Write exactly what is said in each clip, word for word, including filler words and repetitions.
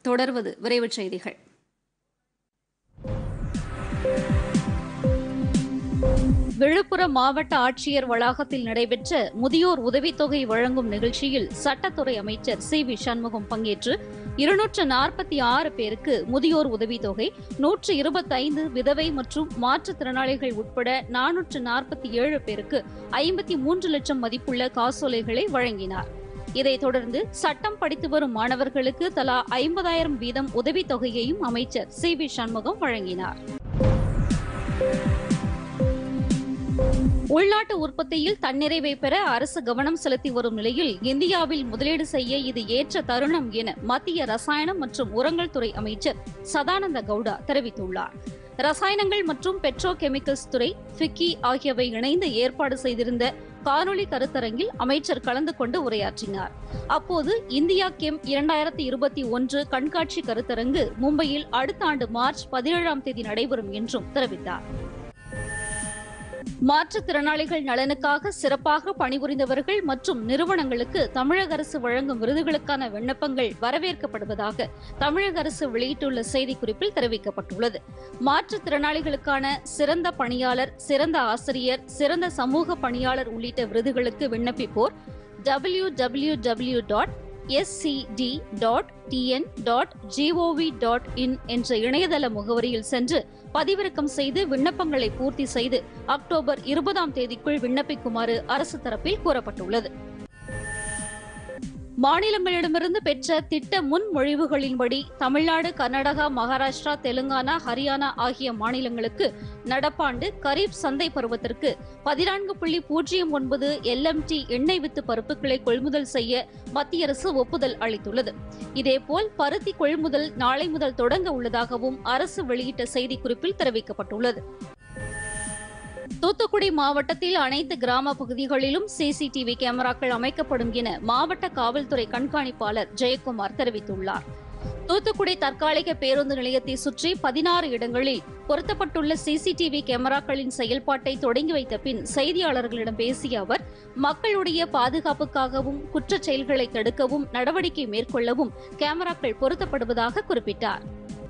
தொடர்வது விரைவுச் செய்திகள். விழுப்புரம் மாவட்ட ஆட்சியர் வளாகத்தில் நடைபெற்ற முதியோர் உதவித்தொகை வழங்கும் நிகழ்ச்சியில் சட்டத்துறை அமைச்சர் சி வி சண்முகம் பங்கேற்று இருநூற்று நாற்பத்தி ஆறு பேருக்கு முதியோர் உதவித்தொகை, நூற்று இருபத்தைந்து விதவை மற்றும் மாற்றுத்திறனாளிகள் உட்பட நானூற்று நாற்பத்தி ஏழு பேருக்கு ஐம்பத்தி மூன்று லட்சம் மதிப்புள்ள காசோலைகளை வழங்கினார். இதைத் தொடர்ந்து சட்டம் படித்து வரும் மாணவர்களுக்கு தலா ஐம்பதாயிரம் வீதம் உதவித்தொகையையும் அமைச்சர் சி வி சண்முகம் வழங்கினார். உள்நாட்டு உற்பத்தியில் தன்னிறைவை பெற அரசு கவனம் செலுத்தி வரும் நிலையில் இந்தியாவில் முதலீடு செய்ய இது ஏற்ற தருணம் என மத்திய ரசாயனம் மற்றும் உரங்கள் துறை அமைச்சர் சதானந்த கவுடா தெரிவித்துள்ளார். ரசாயனங்கள் மற்றும் பெட்ரோ கெமிக்கல்ஸ் துறை, ஃபிக்கி ஆகியவை இணைந்து ஏற்பாடு செய்திருந்த காணொலி கருத்தரங்கில் அமைச்சர் கலந்து கொண்டு உரையாற்றினார். அப்போது இந்தியா கெம் இரண்டாயிரத்தி இருபத்தி ஒன்று கண்காட்சி கருத்தரங்கு மும்பையில் அடுத்த ஆண்டு மார்ச் பதினேழாம் தேதி நடைபெறும் என்றும் தெரிவித்தார். மாற்றுத்திறனாளிகள் நலனுக்காக சிறப்பாக பணிபுரிந்தவர்கள் மற்றும் நிறுவனங்களுக்கு தமிழக அரசு வழங்கும் விருதுகளுக்கான விண்ணப்பங்கள் வரவேற்கப்படுவதாக தமிழக அரசு வெளியிட்டுள்ள செய்திக்குறிப்பில் தெரிவிக்கப்பட்டுள்ளது. மாற்றுத்திறனாளிகளுக்கான சிறந்த பணியாளர், சிறந்த ஆசிரியர், சிறந்த சமூக பணியாளர் உள்ளிட்ட விருதுகளுக்கு விண்ணப்பிப்போர் W W W dot S C D dot T N dot G O V dot in என்ற இணையதள முகவரியில் சென்று பதிவிறக்கம் செய்து விண்ணப்பங்களை பூர்த்தி செய்து அக்டோபர் இருபதாம் தேதிக்குள் விண்ணப்பிக்குமாறு அரசு தரப்பில் கூறப்பட்டுள்ளது. மாநிலங்களிடமிருந்து பெற்ற திட்ட முன்மொழிவுகளின்படி தமிழ்நாடு, கர்நாடகா, மகாராஷ்டிரா, தெலுங்கானா, ஹரியானா ஆகிய மாநிலங்களுக்கு நடப்பாண்டு கரீப் சந்தை பருவத்திற்கு பதினான்கு புள்ளி பூஜ்ஜியம் ஒன்பது எல் எம் டி எண்ணெய் வித்து பருப்புகளை கொள்முதல் செய்ய மத்திய அரசு ஒப்புதல் அளித்துள்ளது. இதேபோல் பருத்தி கொள்முதல் நாளை முதல் தொடங்க உள்ளதாகவும் அரசு வெளியிட்ட செய்திக்குறிப்பில் தெரிவிக்கப்பட்டுள்ளது. தூத்துக்குடி மாவட்டத்தில் அனைத்து கிராம பகுதிகளிலும் சிசிடிவி கேமராக்கள் அமைக்கப்படும் என மாவட்ட காவல்துறை கண்காணிப்பாளர் ஜெயக்குமார் தெரிவித்துள்ளார். தூத்துக்குடி தற்காலிக பேருந்து நிலையத்தை சுற்றி பதினாறு இடங்களில் பொருத்தப்பட்டுள்ள சிசிடிவி கேமராக்களின் செயல்பாட்டை தொடங்கி வைத்த பின் செய்தியாளர்களிடம் பேசிய அவர், மக்களுடைய பாதுகாப்புக்காகவும் குற்றச் செயல்களை தடுக்கவும் நடவடிக்கை மேற்கொள்ளவும் கேமராக்கள் பொருத்தப்படுவதாக குறிப்பிட்டார்.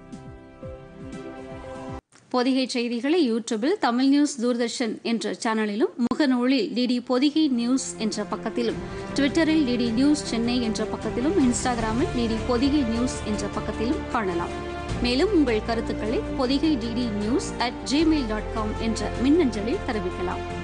பொதிகை செய்திகளை யூடியூபில் தமிழ் நியூஸ் தூர்தர்ஷன் என்ற சேனலிலும், முகநூலில் டிடி பொதிகை நியூஸ் என்ற பக்கத்திலும், ட்விட்டரில் டிடி நியூஸ் சென்னை என்ற பக்கத்திலும், இன்ஸ்டாகிராமில் டிடி பொதிகை நியூஸ் என்ற பக்கத்திலும் காணலாம். மேலும் உங்கள் கருத்துக்களை Podhigai DD news at Gmail dot com என்ற மின்னஞ்சலில் தெரிவிக்கலாம்.